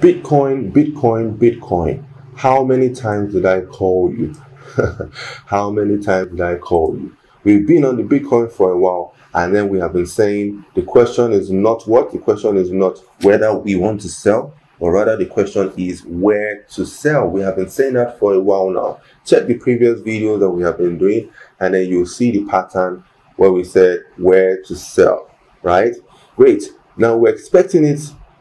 Bitcoin, Bitcoin, Bitcoin. How many times did I call you? How many times did I call you? We've been on the Bitcoin for a while, and then we have been saying the question is not what? The question is not whether we want to sell, or rather the question is where to sell. We have been saying that for a while now. Check the previous videos that we have been doing, and then you'll see the pattern where we said where to sell, right? Great. Now we're expecting it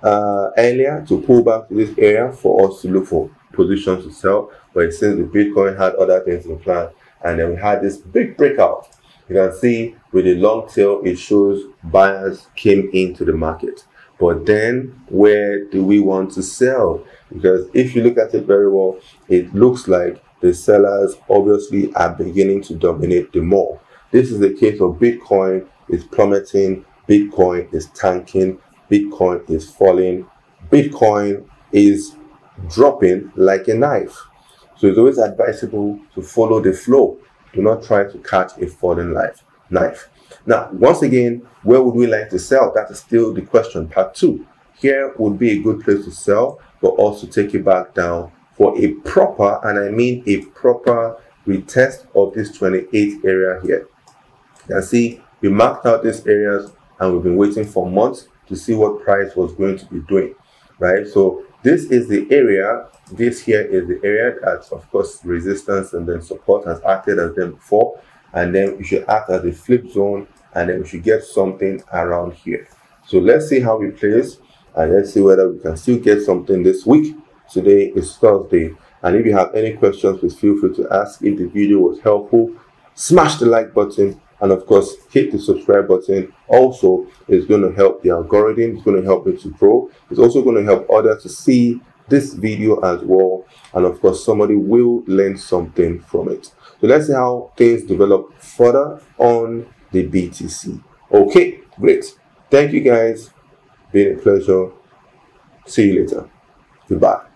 earlier to pull back to this area for us to look for positions to sell, but since the Bitcoin had other things in plan, and then we had this big breakout. You can see with the long tail, it shows buyers came into the market. But then where do we want to sell? Because if you look at it very well, it looks like the sellers obviously are beginning to dominate the more. This is the case of Bitcoin is plummeting, Bitcoin is tanking, Bitcoin is falling, Bitcoin is dropping like a knife. So it's always advisable to follow the flow. Do not try to catch a falling knife. Now, once again, where would we like to sell? That is still the question, part 2. Here would be a good place to sell, but also take it back down for a proper, and I mean a proper retest of this 28th area here. You can see we marked out these areas and we've been waiting for months to see what price was going to be doing, right? So this is the area, this here is the area that, of course, resistance and then support has acted as them before, and then we should act as a flip zone, and then we should get something around here. So let's see how we place, and let's see whether we can still get something this week. Today is Thursday, and if you have any questions, please feel free to ask. If the video was helpful, smash the like button, and of course hit the subscribe button. Also, it's going to help the algorithm, it's going to help it to grow, it's also going to help others to see this video as well, and of course somebody will learn something from it. So let's see how things develop further on the BTC. Okay, great. Thank you guys, been a pleasure. See you later. Goodbye.